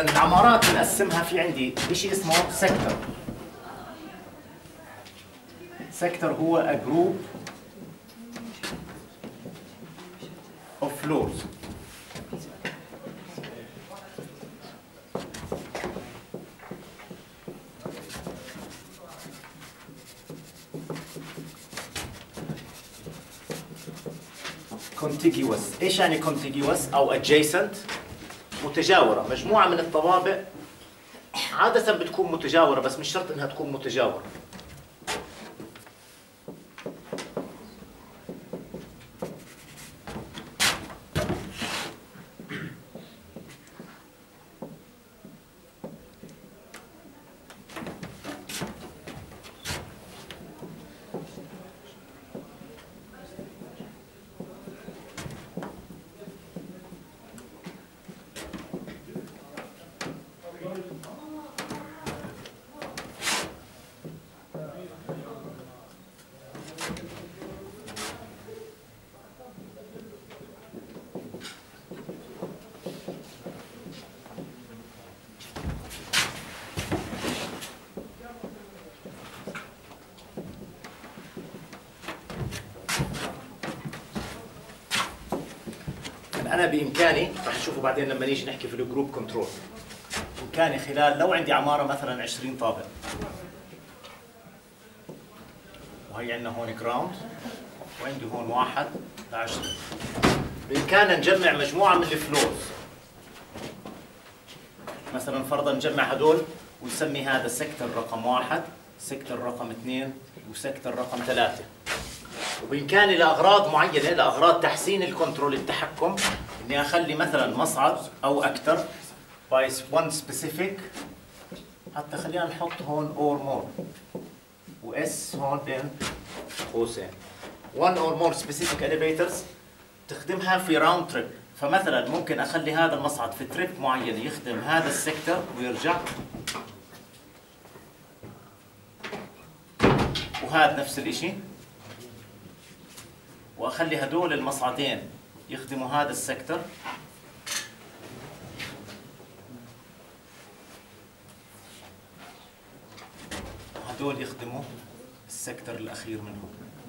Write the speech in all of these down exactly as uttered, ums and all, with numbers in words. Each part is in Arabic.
إذا العمارات بنقسمها، في عندي شيء اسمه سيكتور. سيكتور هو a group of floors. contiguous. ايش يعني contiguous او adjacent؟ متجاورة، مجموعة من الطوابق عادة بتكون متجاورة، بس مش شرط انها تكون متجاورة. أنا بإمكاني، رح نشوفه بعدين لما نيجي نحكي في الجروب كنترول، بإمكاني خلال لو عندي عمارة مثلا عشرين طابق، وهي عندنا هون جراوند وعندي هون واحد لعشرين، بإمكاننا نجمع مجموعة من الفلورز. مثلا فرضا نجمع هدول ونسمي هذا سيكتور رقم واحد، سيكتور رقم اثنين، وسيكتور رقم ثلاثة. وبإمكاني لأغراض معينة، لأغراض تحسين الكنترول، التحكم، إني أخلي مثلا مصعد أو أكثر by one specific، حتى خلينا نحط هون or more وS هون بين قوسين. one or more specific elevators تخدمها في راوند تريب. فمثلا ممكن أخلي هذا المصعد في تريب معين يخدم هذا السيكتور ويرجع، وهذا نفس الإشي، واخلي هدول المصعدين يخدموا هذا السيكتور، وهدول يخدموا السيكتور الاخير منهم.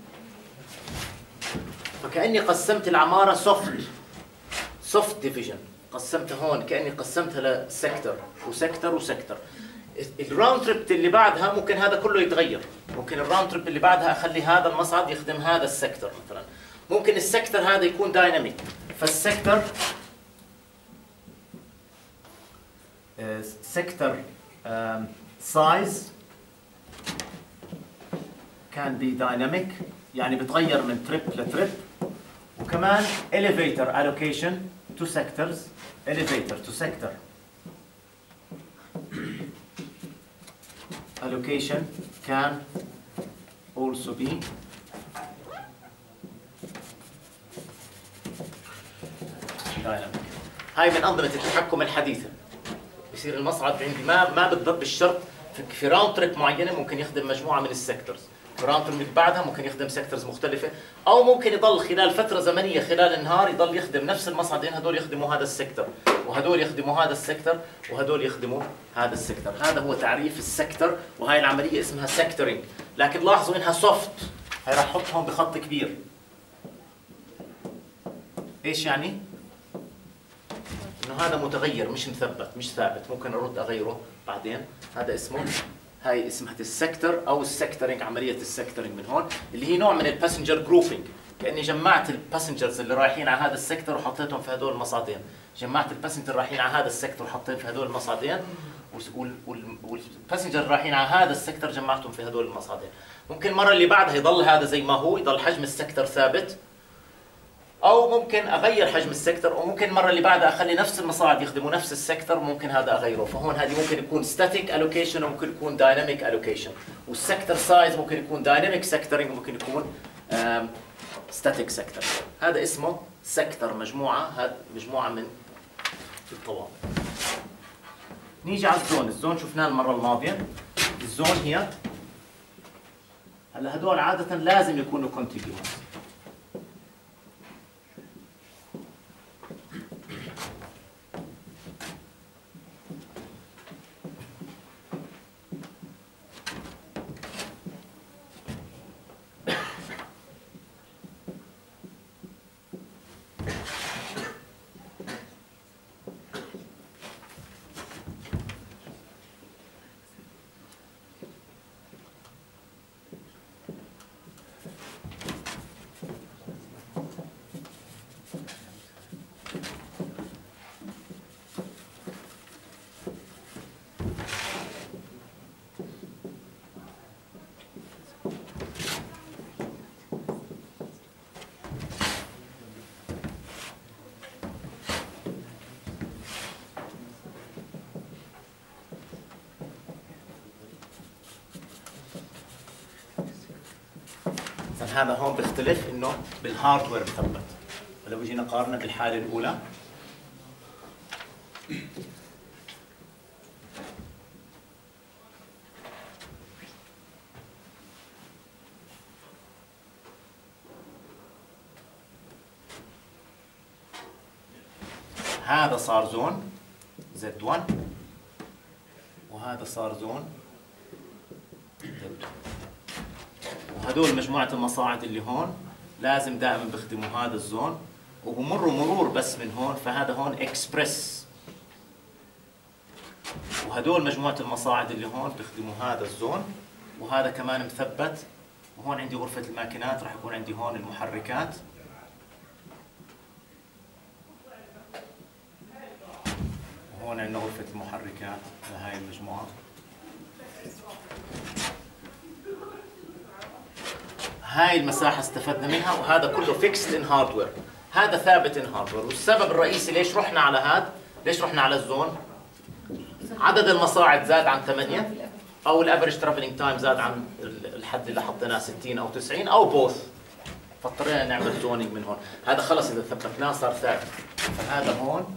فكأني قسمت العمارة سوفت سوفت ديفيجن، قسمتها هون كأني قسمتها لسيكتور وسيكتور وسيكتور. الراوند تريب اللي بعدها ممكن هذا كله يتغير، ممكن الراوند تريب اللي بعدها اخلي هذا المصعد يخدم هذا السيكتور مثلا، ممكن السيكتور هذا يكون دايناميك. فالسيكتور سيكتور سايز كان بي دايناميك، يعني بتغير من تريب لتريب. وكمان elevator allocation to sectors، elevator to sector allocation can also be dynamic. هاي من أنظمة التحكم الحديثة. بصير المصعد عندي ما ما بالضبط بالشرط في راوند تريب معينة ممكن يخدم مجموعة من السيكتورز، في راوند تريب اللي بعدها ممكن يخدم سيكتورز مختلفة، أو ممكن يضل خلال فترة زمنية خلال النهار يضل يخدم نفس المصعدين، هدول يخدموا هذا السيكتور وهدول يخدموا هذا السيكتور وهدول يخدموا هذا السيكتور. هذا هو تعريف السيكتور، وهي العملية اسمها سيكتورينج. لكن لاحظوا إنها سوفت، هي راح أحطهم بخط كبير. إيش يعني؟ إنه هذا متغير مش مثبت مش ثابت، ممكن أرد أغيره بعدين. هذا اسمه، هاي اسمها السيكتور أو السيكتورينج، عملية السيكتورينج من هون، اللي هي نوع من الباسنجر جروبينج. كأني جمعت الباسنجرز اللي رايحين على هذا السيكتور وحطيتهم في هدول المصعدين، جمعت الباسنجر رايحين على هذا السيكتور وحطيتهم في هدول المصعدين، والباسنجر رايحين على هذا السيكتور جمعتهم في هدول المصعدين. ممكن المرة اللي بعدها يضل هذا زي ما هو، يضل حجم السيكتور ثابت، أو ممكن أغير حجم السيكتور، وممكن المرة اللي بعدها أخلي نفس المصاعد يخدموا نفس السيكتور، ممكن هذا أغيره. فهون هذه ممكن يكون static allocation وممكن يكون dynamic allocation، والسيكتور سايز ممكن يكون dynamic sectoring وممكن يكون static sector. هذا اسمه سيكتور، مجموعة، هذا مجموعة من الطوابق. نيجي على الزون. الزون شفناه المرة الماضية. الزون هي، هلا هدول عادة لازم يكونوا contiguous. هذا هون بيختلف انه بالهاردوير مثبت. فلو جينا قارنا بالحاله الاولى هذا صار زون زد واحد وهذا صار زون زد اثنين، وهدول مجموعة المصاعد اللي هون لازم دائما بيخدموا هذا الزون وبمروا مرور بس من هون، فهذا هون اكسبرس. وهدول مجموعة المصاعد اللي هون بيخدموا هذا الزون، وهذا كمان مثبت. وهون عندي غرفة الماكينات، راح يكون عندي هون المحركات، هون عندنا غرفة المحركات لهاي المجموعة. هاي المساحة استفدنا منها، وهذا كله فيكست ان هاردوير، هذا ثابت ان هاردوير. والسبب الرئيسي ليش رحنا على هذا، ليش رحنا على الزون؟ عدد المصاعد زاد عن ثمانية، او الافريج ترافلينج تايم زاد عن الحد اللي حطيناه ستين او تسعين او بوث، فاضطرينا نعمل زونينج من هون. هذا خلص اذا ثبتناه صار ثابت، فهذا هون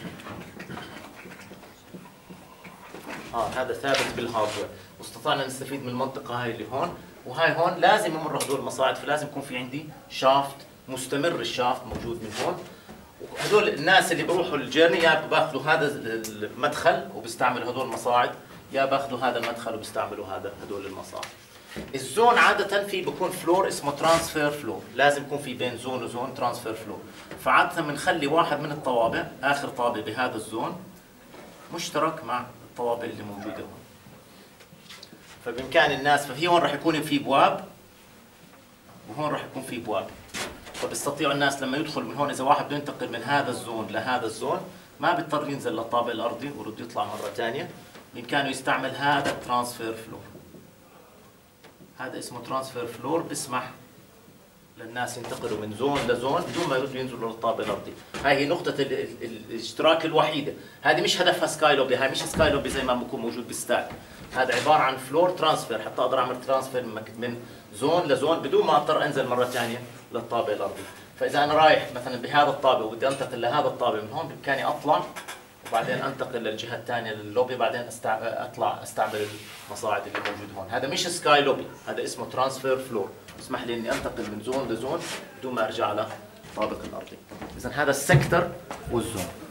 اه هذا ثابت بالهاردوير، واستطعنا نستفيد من المنطقه هاي اللي هون. وهاي هون لازم يمر هدول المصاعد، فلازم يكون في عندي شافت مستمر، الشافت موجود من هون. وهدول الناس اللي بيروحوا الجيرني يا باخذوا هذا المدخل وبيستعملوا هدول المصاعد، يا باخذوا هذا المدخل وبيستعملوا هذا هدول المصاعد. الزون عادة في بكون فلور اسمه ترانسفير فلور، لازم يكون في بين زون وزون ترانسفير فلور. فعادة بنخلي واحد من الطوابع، آخر طابع بهذا الزون مشترك مع الطوابع اللي موجودة هون. فبإمكان الناس، ففي هون راح يكون في بواب وهون راح يكون في بواب، فبيستطيعوا الناس لما يدخل من هون، إذا واحد بده ينتقل من هذا الزون لهذا الزون ما بيضطر ينزل للطابق الأرضي ورد يطلع مرة ثانية، بإمكانه يستعمل هذا الترانسفير فلور. هذا اسمه ترانسفير فلور، بيسمح للناس ينتقلوا من زون لزون بدون ما يردوا ينزلوا للطابق الارضي. هاي هي نقطة ال ال ال الاشتراك الوحيدة، هذه مش هدفها سكاي لوبي، هاي مش سكاي لوبي زي ما بكون موجود بالستاك. هذا عبارة عن فلور ترانسفير، حتى اقدر اعمل ترانسفير من زون لزون بدون ما اضطر انزل مرة ثانية للطابق الارضي. فإذا أنا رايح مثلا بهذا الطابق وبدي انتقل لهذا الطابق من هون، بإمكاني اطلع وبعدين انتقل للجهة الثانية لللوبي، بعدين أستع... اطلع استعمل المصاعد اللي موجود هون. هذا مش سكاي لوبي، هذا اسمه ترانسفير فلور، يسمح لي اني انتقل من زون لزون بدون ما ارجع على الطابق الارضي. اذا هذا السكتر والزون.